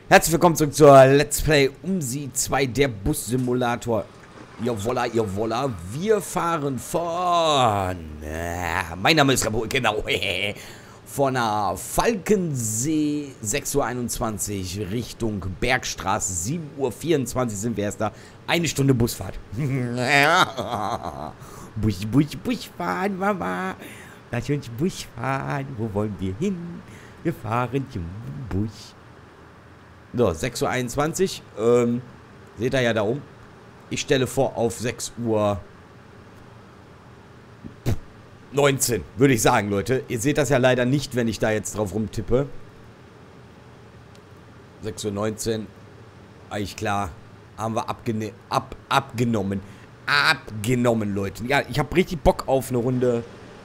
Herzlich willkommen zurück zur Let's Play UMSI 2, der Bus-Simulator. Jawolla, jawolla. Wir fahren von... mein Name ist Rabo, genau. Von der Falkensee 6:21 Uhr Richtung Bergstraße 7:24 Uhr sind wir erst da. Eine Stunde Busfahrt. Bus fahren, Mama. Lass uns Bus fahren. Wo wollen wir hin? Wir fahren zum Bus. So, 6:21 Uhr. Seht ihr ja da oben. Ich stelle vor auf 6:19 Uhr, würde ich sagen, Leute. Ihr seht das ja leider nicht, wenn ich da jetzt drauf rumtippe. 6:19 Uhr. Eigentlich klar. Haben wir abgenommen. Abgenommen, Leute. Ja, ich habe richtig Bock auf eine Runde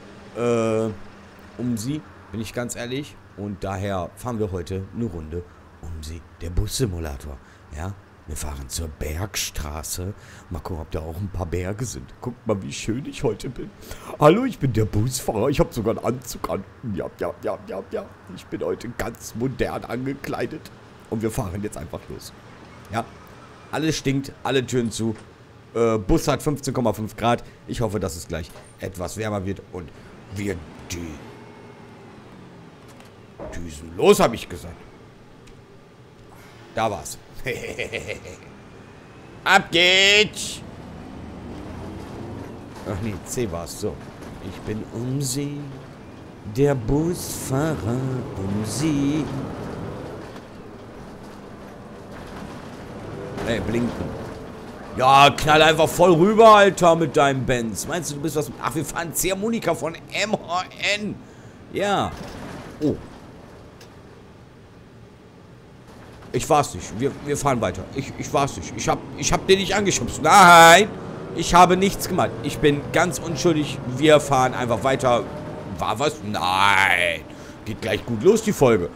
UMSI, bin ich ganz ehrlich. Und daher fahren wir heute eine Runde UMSI, der Bus-Simulator. Ja, wir fahren zur Bergstraße. Mal gucken, ob da auch ein paar Berge sind. Guckt mal, wie schön ich heute bin. Hallo, ich bin der Busfahrer. Ich habe sogar einen Anzug an. Ja. Ich bin heute ganz modern angekleidet. Und wir fahren jetzt einfach los. Ja, alles stinkt, alle Türen zu. Bus hat 15,5 Grad. Ich hoffe, dass es gleich etwas wärmer wird. Und wir düsen los, habe ich gesagt. Da war's. Ab geht's! Ach nee, C war's. So. Ich bin UMSI, der Busfahrer UMSI. Ey, blinken. Ja, knall einfach voll rüber, Alter, mit deinem Benz. Meinst du, du bist was... Ach, wir fahren Ziehharmonika von MHN. Ja. Oh. Ich war's nicht. Wir fahren weiter. Ich war's nicht. Ich hab den nicht angeschubst. Nein! Ich habe nichts gemacht. Ich bin ganz unschuldig. Wir fahren einfach weiter. War was? Nein! Geht gleich gut los, die Folge.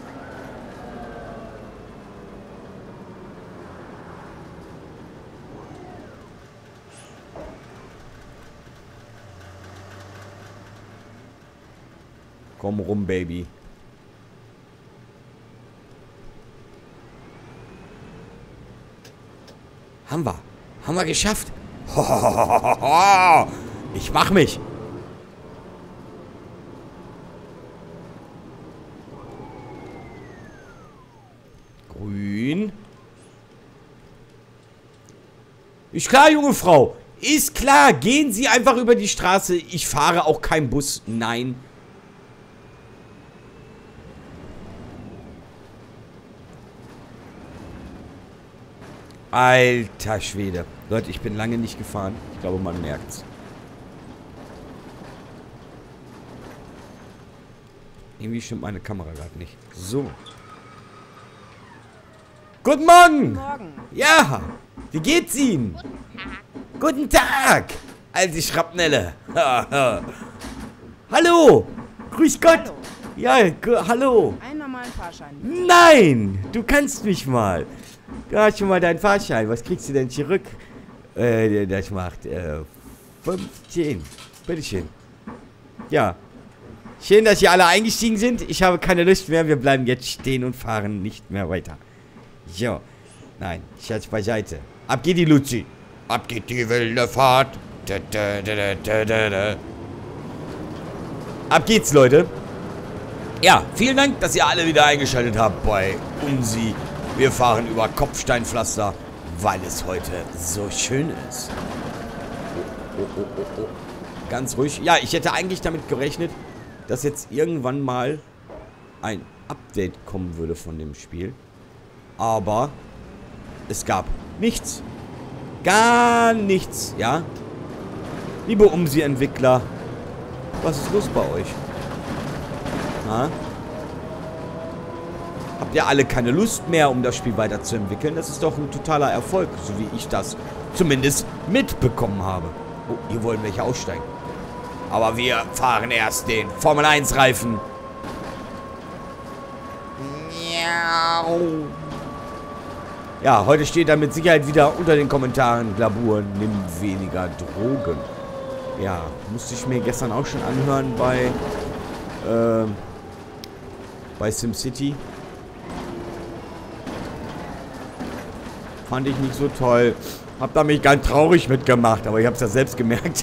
Komm rum, Baby. Haben wir geschafft. Ich mach mich. Grün. Ist klar, junge Frau. Ist klar. Gehen Sie einfach über die Straße. Ich fahre auch kein Bus. Nein. Alter Schwede. Leute, ich bin lange nicht gefahren. Ich glaube, man merkt's. Irgendwie stimmt meine Kamera gerade nicht. So. Guten Morgen! Guten Morgen. Ja! Wie geht's Ihnen? Guten Tag! Alte Schrapnelle. Hallo! Grüß Gott! Hallo. Ja, hallo! Einen normalen Fahrschein. Nein! Du kannst mich mal! Du hast schon mal deinen Fahrschein. Was kriegst du denn zurück? Das macht 15. Bitteschön. Ja. Schön, dass ihr alle eingestiegen sind. Ich habe keine Lust mehr. Wir bleiben jetzt stehen und fahren nicht mehr weiter. So. Nein, Schatz beiseite. Ab geht die Luzi. Ab geht die wilde Fahrt. Ab geht's, Leute. Ja, vielen Dank, dass ihr alle wieder eingeschaltet habt bei UMSI. Wir fahren über Kopfsteinpflaster, weil es heute so schön ist. Oh. Ganz ruhig. Ja, ich hätte eigentlich damit gerechnet, dass jetzt irgendwann mal ein Update kommen würde von dem Spiel. Aber es gab nichts. Gar nichts, ja? Liebe UMSI-Entwickler, was ist los bei euch? Ha? Habt ihr alle keine Lust mehr, um das Spiel weiterzuentwickeln? Das ist doch ein totaler Erfolg, so wie ich das zumindest mitbekommen habe. Oh, hier wollen welche aussteigen. Aber wir fahren erst den Formel 1 Reifen. Ja, heute steht da mit Sicherheit wieder unter den Kommentaren Glabur, nimm weniger Drogen. Ja, musste ich mir gestern auch schon anhören bei SimCity. Fand ich nicht so toll. Hab da mich ganz traurig mitgemacht, aber ich hab's ja selbst gemerkt.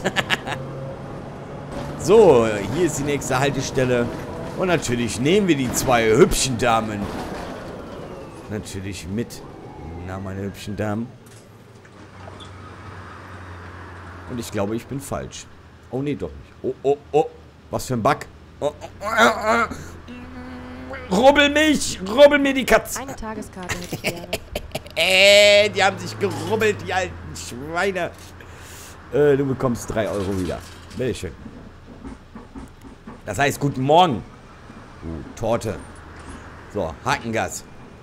So, hier ist die nächste Haltestelle. Und natürlich nehmen wir die zwei hübschen Damen natürlich mit. Na, meine hübschen Damen. Und ich glaube, ich bin falsch. Oh, nee, doch nicht. Oh, oh, oh. Was für ein Bug. Oh, oh, oh, oh. Rubbel mich! Rubbel mir die Katze! Eine Tageskarte hätte ich gerne. Die haben sich gerubbelt, die alten Schweine. Du bekommst 3 Euro wieder. Bitteschön. Das heißt, guten Morgen. Torte. So, Hakengas.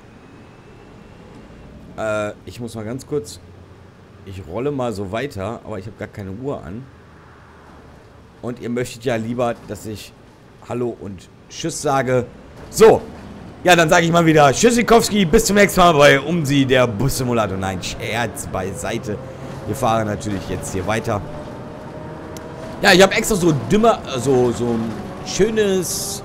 Ich muss mal ganz kurz... Ich rolle mal so weiter, aber ich habe gar keine Uhr an. Und ihr möchtet ja lieber, dass ich Hallo und Tschüss sage. So. Ja, dann sage ich mal wieder Tschüssikowski. Bis zum nächsten Mal bei Umsi, der Bus-Simulator. Nein, Scherz beiseite. Wir fahren natürlich jetzt hier weiter. Ja, ich habe extra so ein schönes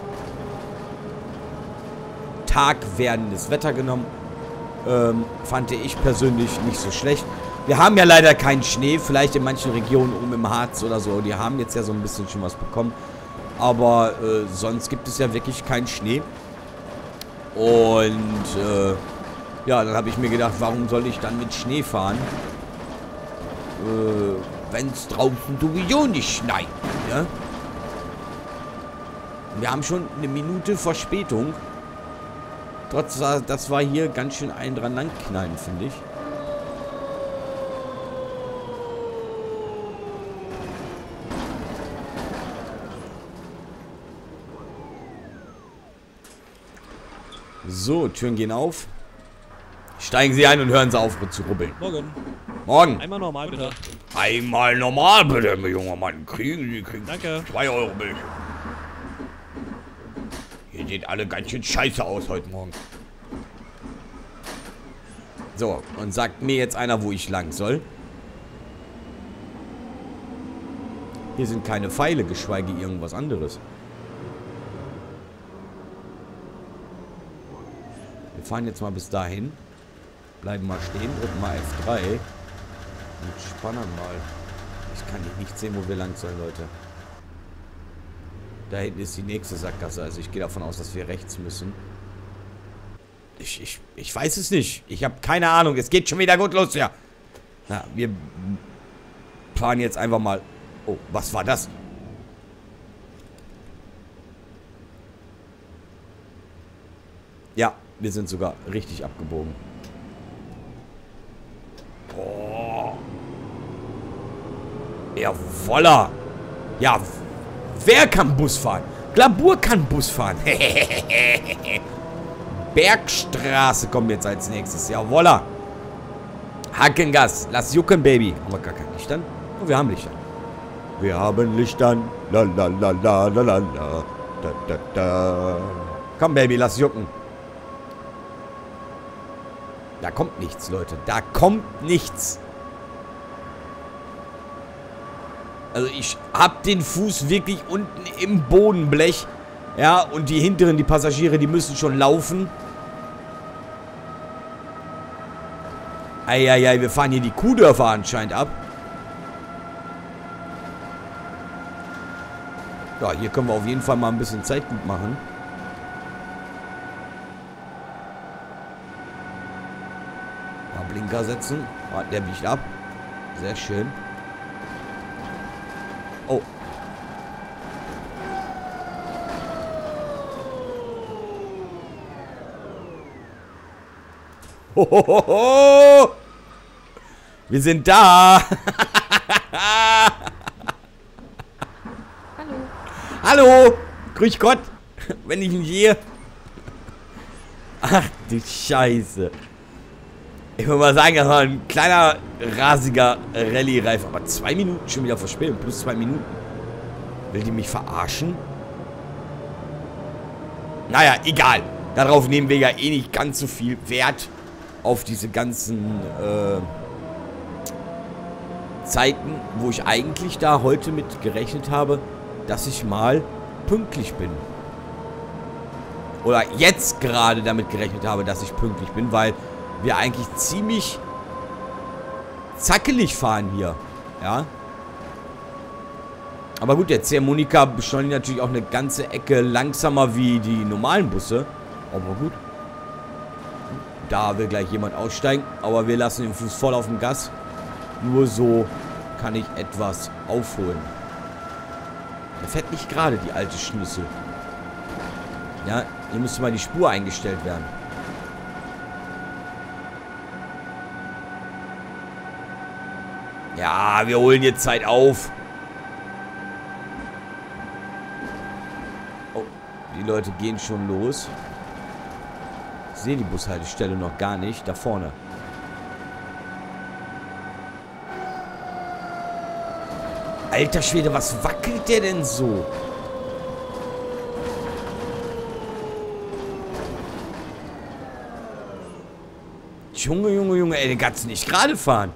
Tag werdendes Wetter genommen. Fand ich persönlich nicht so schlecht. Wir haben ja leider keinen Schnee, vielleicht in manchen Regionen oben im Harz oder so. Die haben jetzt ja so ein bisschen schon was bekommen. Aber sonst gibt es ja wirklich keinen Schnee. Und ja, dann habe ich mir gedacht, warum soll ich dann mit Schnee fahren? Wenn es draußen sowieso nicht schneit. Ja? Wir haben schon eine Minute Verspätung. Trotz, das war hier ganz schön ein dran lang knallen, finde ich. So, Türen gehen auf. Steigen Sie ein und hören Sie auf zu rubbeln. Morgen. Morgen. Einmal normal, bitte. Einmal normal, bitte, junger Mann. Kriegen. Danke. 2 Euro, bitte. Hier sieht alle ganz schön scheiße aus heute Morgen. So, und sagt mir jetzt einer, wo ich lang soll. Hier sind keine Pfeile, geschweige irgendwas anderes. Wir fahren jetzt mal bis dahin. Bleiben mal stehen, drücken mal F3. Und spannen mal. Ich kann hier nicht sehen, wo wir lang sollen, Leute. Da hinten ist die nächste Sackgasse. Also ich gehe davon aus, dass wir rechts müssen. Ich weiß es nicht. Ich habe keine Ahnung. Es geht schon wieder gut los, ja. Na, wir fahren jetzt einfach mal... Oh, was war das? Ja, wir sind sogar richtig abgebogen. Oh. Ja, voila. Ja, wer kann Bus fahren? Glabur kann Bus fahren. Bergstraße kommt jetzt als nächstes. Jawolla. Hakengas. Lass jucken, Baby. Haben wir gar kein Lichtern? Oh, wir haben Lichtern. Wir haben Lichtern. La la la la la la la. Da da da. Komm, Baby, lass jucken. Da kommt nichts, Leute. Da kommt nichts. Also ich hab den Fuß wirklich unten im Bodenblech. Ja, und die hinteren, die Passagiere, die müssen schon laufen. Eieiei, wir fahren hier die Kuhdörfer anscheinend ab. Ja, hier können wir auf jeden Fall mal ein bisschen Zeit gut machen. Mal Blinker setzen. Ah, der biegt ab. Sehr schön. Oh. Hohoho. Wir sind da. Hallo. Hallo. Grüß Gott. Wenn ich ihn sehe. Ach du Scheiße. Ich würde mal sagen, das war ein kleiner, rasiger Rallye-Reif. Aber 2 Minuten schon wieder Verspätung. Plus 2 Minuten. Will die mich verarschen? Naja, egal. Darauf nehmen wir ja eh nicht ganz so viel Wert. Auf diese ganzen Zeiten, wo ich eigentlich da heute mit gerechnet habe, dass ich mal pünktlich bin. Oder jetzt gerade damit gerechnet habe, dass ich pünktlich bin, weil wir eigentlich ziemlich zackelig fahren hier. Ja. Aber gut, der Ziehharmonika beschleunigt natürlich auch eine ganze Ecke langsamer wie die normalen Busse. Aber gut. Da will gleich jemand aussteigen. Aber wir lassen den Fuß voll auf dem Gas. Nur so kann ich etwas aufholen. Der fährt nicht gerade, die alte Schnüssel. Ja, hier müsste mal die Spur eingestellt werden. Ja, wir holen jetzt Zeit auf. Oh, die Leute gehen schon los. Ich sehe die Bushaltestelle noch gar nicht. Da vorne. Alter Schwede, was wackelt der denn so? Junge, Junge, Junge, ey, der kannst du nicht gerade fahren.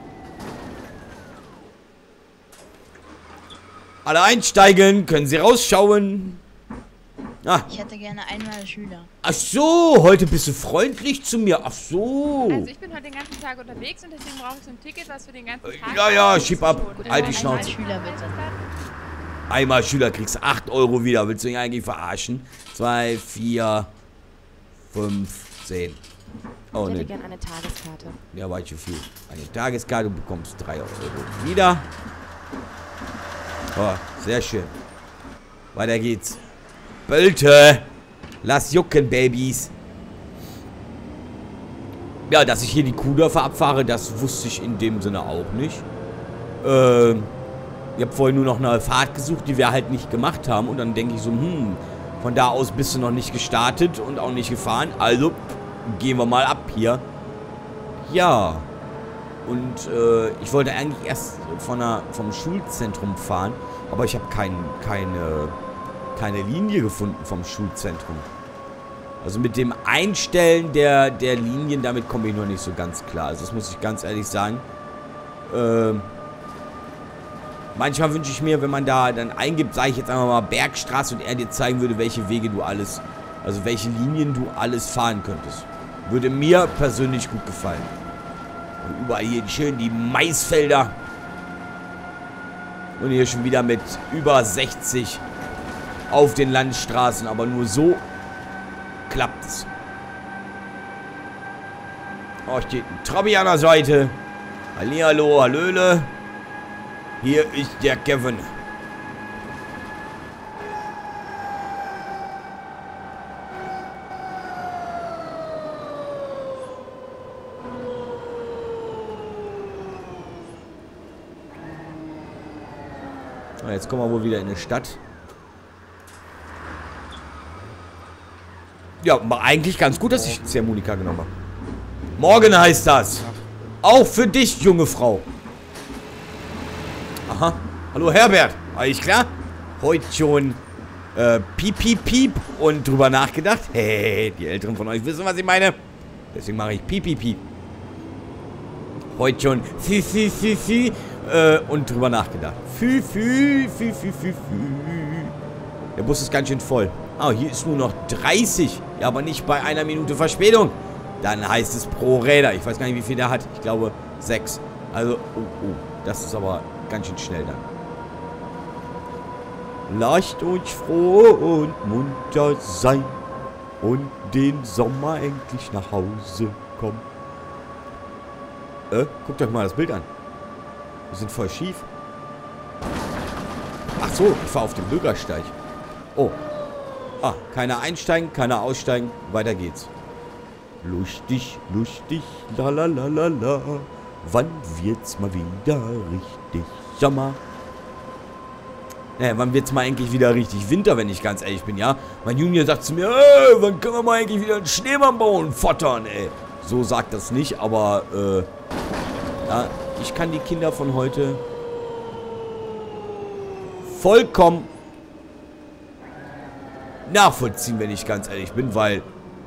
Alle einsteigen, können Sie rausschauen. Ah. Ich hätte gerne einmal Schüler. Ach so, heute bist du freundlich zu mir. Ach so. Also ich bin heute den ganzen Tag unterwegs und deswegen brauche ich so ein Ticket, was für den ganzen Tag... Ja, ja, schieb ab. Gut, Halt die Schnauze. Schüler bitte. Einmal Schüler kriegst du 8 Euro wieder. Willst du mich eigentlich verarschen? 2, 4, 5, 10. Oh, Ich hätte ne. gerne eine Tageskarte. Ja, war zu viel. Eine Tageskarte, du bekommst 3 Euro wieder. Oh, sehr schön. Weiter geht's. Bölte! Lass jucken, Babys. Ja, dass ich hier die Kuhdörfer abfahre, das wusste ich in dem Sinne auch nicht. Ich habe vorhin nur noch eine Fahrt gesucht, die wir halt nicht gemacht haben. Und dann denke ich so, von da aus bist du noch nicht gestartet und auch nicht gefahren. Also, gehen wir mal ab hier. Ja. Und ich wollte eigentlich erst vom Schulzentrum fahren. Aber ich habe keine Linie gefunden vom Schulzentrum. Also mit dem Einstellen der Linien, damit komme ich noch nicht so ganz klar. Also das muss ich ganz ehrlich sagen. Manchmal wünsche ich mir, wenn man da dann eingibt, sage ich jetzt einfach mal Bergstraße und er dir zeigen würde, welche Wege du alles, also welche Linien du alles fahren könntest. Würde mir persönlich gut gefallen. Und überall hier schön die Maisfelder. Und hier schon wieder mit über 60 auf den Landstraßen. Aber nur so klappt es. Oh, steht ein Trabi an der Seite. Hallihallo, hallöle. Hier ist der Kevin. Jetzt kommen wir wohl wieder in die Stadt. Ja, eigentlich ganz gut, dass ich Ziehharmonika genommen habe. Morgen heißt das. Auch für dich, junge Frau. Aha. Hallo Herbert. Alles klar? Heute schon piep, piep, piep und drüber nachgedacht. Hey, die Älteren von euch wissen, was ich meine. Deswegen mache ich piep, piep, piep. Heute schon fi, und drüber nachgedacht. Fi. Der Bus ist ganz schön voll. Ah, hier ist nur noch 30. Ja, aber nicht bei 1 Minute Verspätung. Dann heißt es pro Räder. Ich weiß gar nicht, wie viel der hat. Ich glaube 6. Also, oh. Das ist aber ganz schön schnell dann. Lasst euch froh und munter sein und den Sommer endlich nach Hause kommen. Guckt euch mal das Bild an. Wir sind voll schief. Ach so, ich fahre auf dem Bürgersteig. Oh. Ah, keiner einsteigen, keiner aussteigen. Weiter geht's. Lustig, lalalala. Wann wird's mal wieder richtig Sommer? Wann wird's mal endlich wieder richtig Winter, wenn ich ganz ehrlich bin, ja? Mein Junior sagt zu mir, wann können wir mal endlich wieder einen Schneemann bauen und fottern, ey? So sagt das nicht, aber, ja, ich kann die Kinder von heute vollkommen nachvollziehen, wenn ich ganz ehrlich bin, weil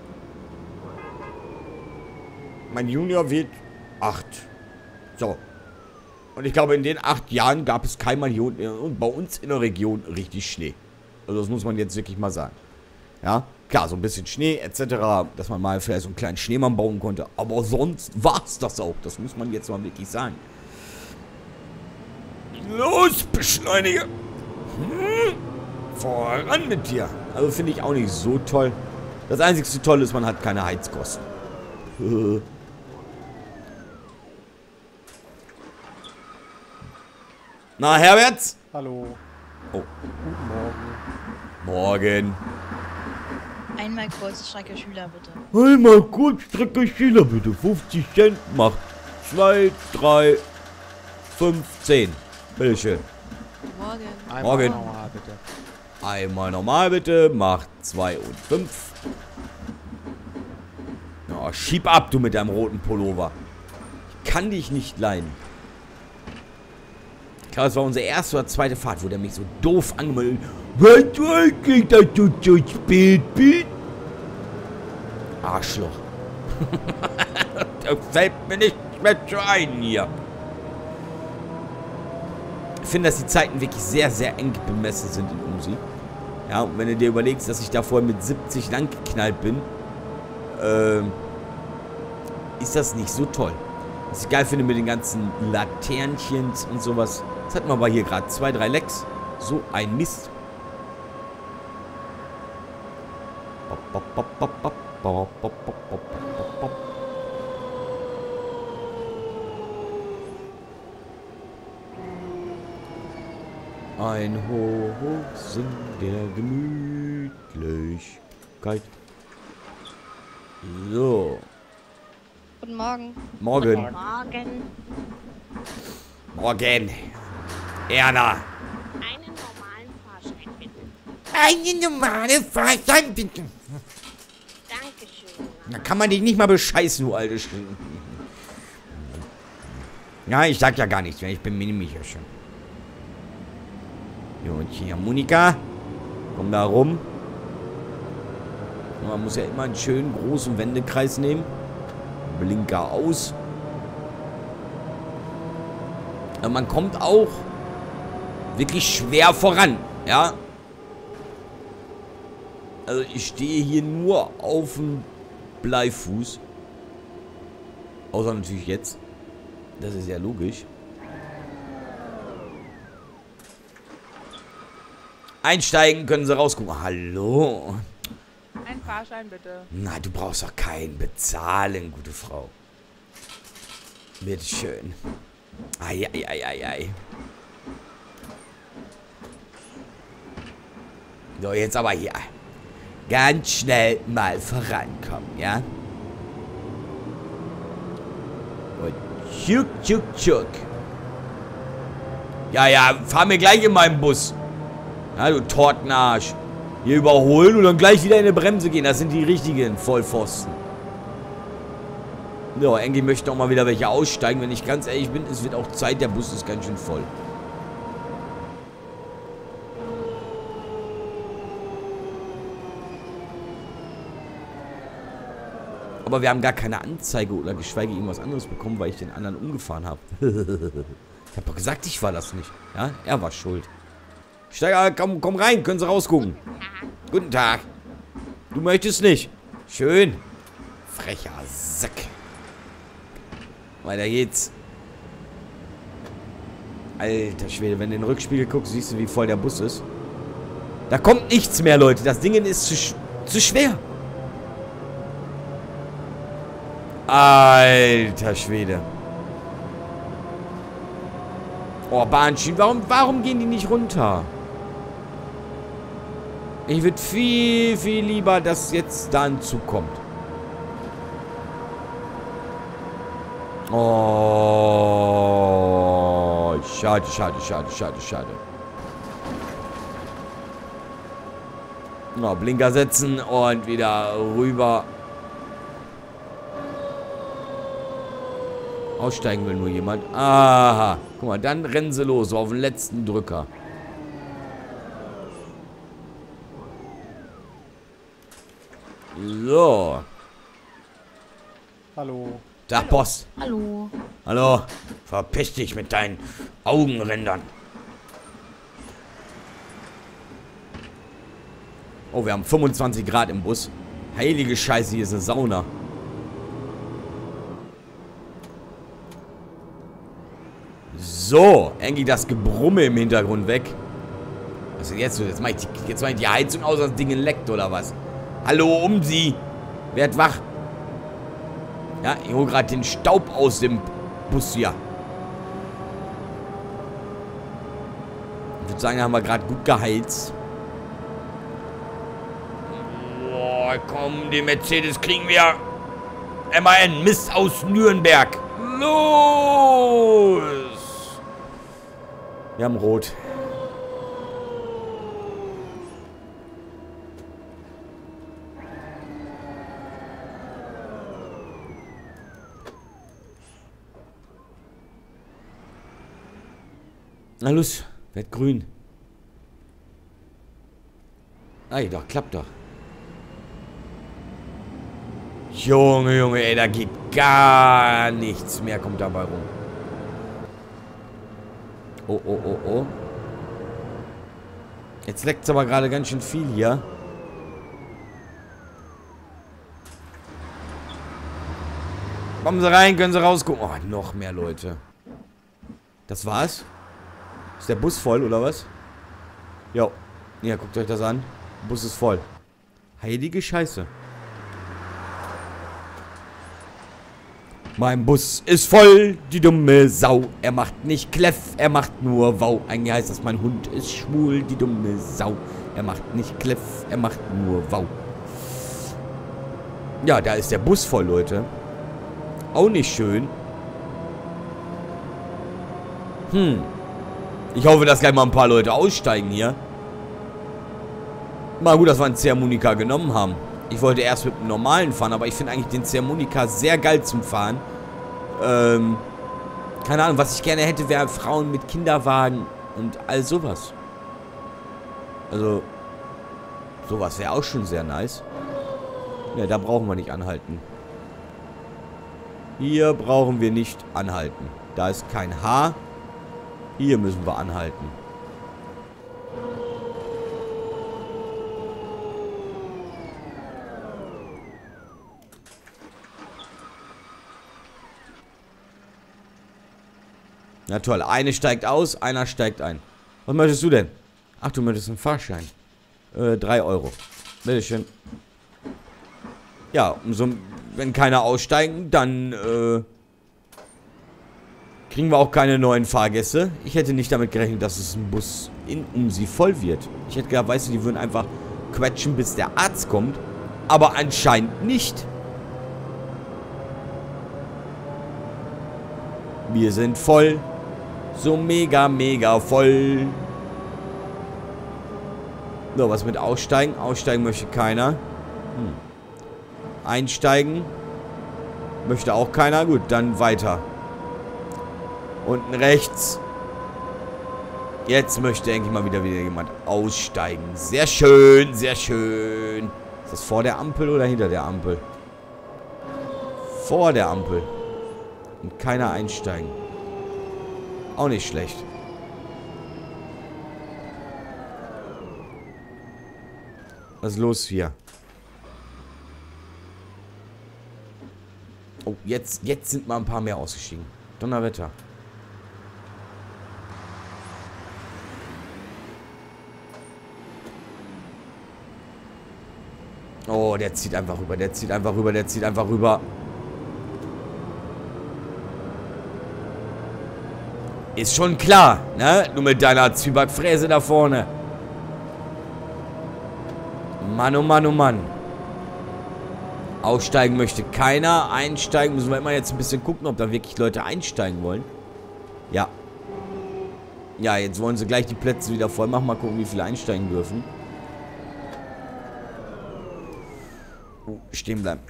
mein Junior wird 8. So. Und ich glaube, in den 8 Jahren gab es keinmal hier unten bei uns in der Region richtig Schnee. Also das muss man jetzt wirklich mal sagen. Ja, Klar, so ein bisschen Schnee etc., dass man mal vielleicht so einen kleinen Schneemann bauen konnte. Aber sonst war es das auch. Das muss man jetzt mal wirklich sagen. Los, beschleunige! Voran mit dir! Also finde ich auch nicht so toll. Das einzige Tolle ist, man hat keine Heizkosten. Na, Herberts? Hallo. Oh. Guten Morgen. Morgen. Einmal Kurzstrecke Schüler, bitte. Einmal Kurzstrecke Schüler, bitte. 50 Cent macht 2, 3, 5, 10. Bitteschön. Morgen. Einmal Morgen. normal, bitte. Einmal normal, bitte. Macht 2 und 5. Ja, schieb ab, du mit deinem roten Pullover. Ich kann dich nicht leiden. Ich glaube, es war unsere erste oder zweite Fahrt, wo der mich so doof angemeldet hat. Weißt du eigentlich, dass du so spät bist? Arschloch. Das fällt mir nicht mehr zu ein hier. Ich finde, dass die Zeiten wirklich sehr, sehr eng bemessen sind in Umsi. Ja, und wenn du dir überlegst, dass ich da vorher mit 70 lang geknallt bin, ist das nicht so toll. Was ich geil finde mit den ganzen Laternchens und sowas. Das hatten wir aber hier gerade 2, 3 Lecks. So ein Mist. Ein Hochsinn der Gemütlichkeit. So. Guten Morgen. Morgen. Morgen. Morgen. Erna. Einen normalen Fahrschein bitte. Eine normale Fahrschein bitte. Dankeschön. Da kann man dich nicht mal bescheißen, du alte Stunde. Ja, ich sag ja gar nichts mehr. Ich bin nämlich ja schon. Jo, und hier Monika. Komm da rum. Und man muss ja immer einen schönen großen Wendekreis nehmen. Blinker aus. Aber man kommt auch wirklich schwer voran. Ja. Also ich stehe hier nur auf dem Bleifuß. Außer natürlich jetzt. Das ist ja logisch. Einsteigen, können Sie rausgucken. Hallo. Ein Fahrschein bitte. Na, du brauchst doch keinen bezahlen, gute Frau. Bitteschön. Ei, ei, ei, ei, ei. So, jetzt aber hier. Ganz schnell mal vorankommen, ja? Und tschuk, tschuk, tschuk. Ja, ja, fahr mir gleich in meinen Bus. Ja, du Tortenarsch. Hier überholen und dann gleich wieder in die Bremse gehen. Das sind die richtigen Vollpfosten. So, Engi möchte auch mal wieder welche aussteigen. Wenn ich ganz ehrlich bin, es wird auch Zeit. Der Bus ist ganz schön voll. Aber wir haben gar keine Anzeige oder geschweige irgendwas anderes bekommen, weil ich den anderen umgefahren habe. Ich habe doch gesagt, ich war das nicht. Ja, er war schuld. Steiger, komm rein, können Sie rausgucken. Guten Tag. Du möchtest nicht. Schön. Frecher Sack. Weiter geht's. Alter Schwede, wenn du in den Rückspiegel guckst, siehst du, wie voll der Bus ist. Da kommt nichts mehr, Leute. Das Ding ist zu schwer. Alter Schwede. Oh, Bahnschienen. Warum gehen die nicht runter? Ich würde viel, viel lieber, dass jetzt da ein Zug kommt. Oh, schade, schade, schade, schade, schade. No, Blinker setzen und wieder rüber. Aussteigen will nur jemand. Aha. Guck mal, dann rennen sie los, so auf den letzten Drücker. So. Hallo. Da, Post. Hallo. Hallo. Verpiss dich mit deinen Augenrändern. Oh, wir haben 25 Grad im Bus. Heilige Scheiße, hier ist eine Sauna. So, endlich das Gebrumme im Hintergrund weg. Was ist denn jetzt so? Jetzt mach ich die Heizung aus, das Ding leckt, oder was? Hallo, um sie. Werd wach. Ja, ich hole gerade den Staub aus dem Bus hier. Ich würde sagen, da haben wir gerade gut geheizt. Boah, komm, den Mercedes kriegen wir. MAN, Mist aus Nürnberg. Los! Wir haben Rot. Na los, werd grün. Ey, doch, klappt doch. Junge, Junge, ey, da geht gar nichts mehr, kommt dabei rum. Oh, oh, oh, oh. Jetzt leckt es aber gerade ganz schön viel hier. Kommen Sie rein, können Sie rausgucken. Oh, noch mehr Leute. Das war's? Ist der Bus voll, oder was? Jo. Ja, guckt euch das an. Der Bus ist voll. Heilige Scheiße. Mein Bus ist voll, die dumme Sau. Er macht nicht Kleff, er macht nur Wow. Eigentlich heißt das, mein Hund ist schwul, die dumme Sau. Er macht nicht Kleff, er macht nur Wow. Ja, da ist der Bus voll, Leute. Auch nicht schön. Ich hoffe, dass gleich mal ein paar Leute aussteigen hier. Mal gut, dass wir einen Ziehharmonika genommen haben. Ich wollte erst mit einem normalen fahren, aber ich finde eigentlich den Ziehharmonika sehr geil zum Fahren. Keine Ahnung, was ich gerne hätte, wäre Frauen mit Kinderwagen und all sowas. Also, sowas wäre auch schon sehr nice. Ja, da brauchen wir nicht anhalten. Hier brauchen wir nicht anhalten. Da ist kein H. Hier müssen wir anhalten. Na toll, eine steigt aus, einer steigt ein. Was möchtest du denn? Ach, du möchtest einen Fahrschein. 3 Euro. Bitteschön. Ja, wenn keiner aussteigen, dann kriegen wir auch keine neuen Fahrgäste. Ich hätte nicht damit gerechnet, dass es ein Bus um sie voll wird. Ich hätte gedacht, weißt du, die würden einfach quetschen, bis der Arzt kommt. Aber anscheinend nicht. Wir sind voll. So mega, mega voll. So, was mit Aussteigen? Aussteigen möchte keiner. Einsteigen möchte auch keiner. Gut, dann weiter. Unten rechts. Jetzt möchte endlich mal wieder jemand aussteigen. Sehr schön, sehr schön. Ist das vor der Ampel oder hinter der Ampel? Vor der Ampel. Und keiner einsteigen. Auch nicht schlecht. Was ist los hier? Oh, jetzt sind mal ein paar mehr ausgestiegen. Donnerwetter. Oh, der zieht einfach rüber, der zieht einfach rüber, der zieht einfach rüber. Ist schon klar, ne? Du mit deiner Zwiebackfräse da vorne. Mann, oh Mann, oh Mann. Aussteigen möchte keiner. Einsteigen müssen wir immer jetzt ein bisschen gucken, ob da wirklich Leute einsteigen wollen. Ja. Ja, jetzt wollen sie gleich die Plätze wieder voll machen. Mal gucken, wie viele einsteigen dürfen. Stehen bleiben.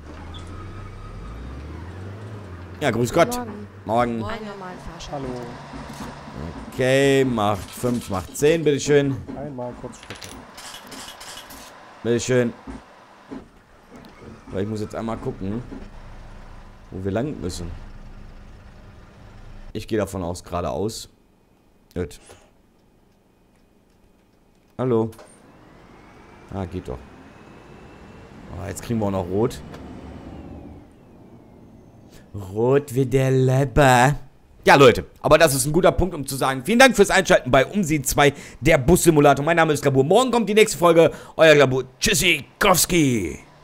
Ja, grüß Gott. Morgen. Hallo. Okay, macht 5, macht 10, bitteschön. Einmal Kurzstrecke. Bitteschön. Weil ich muss jetzt einmal gucken, wo wir lang müssen. Ich gehe davon aus, geradeaus. Gut. Hallo. Ah, geht doch. Oh, jetzt kriegen wir auch noch Rot. Rot wie der Leber. Ja, Leute, aber das ist ein guter Punkt, um zu sagen, vielen Dank fürs Einschalten bei UMSI 2, der Bussimulator. Mein Name ist Glabur. Morgen kommt die nächste Folge. Euer Glabur. Tschüssikowski.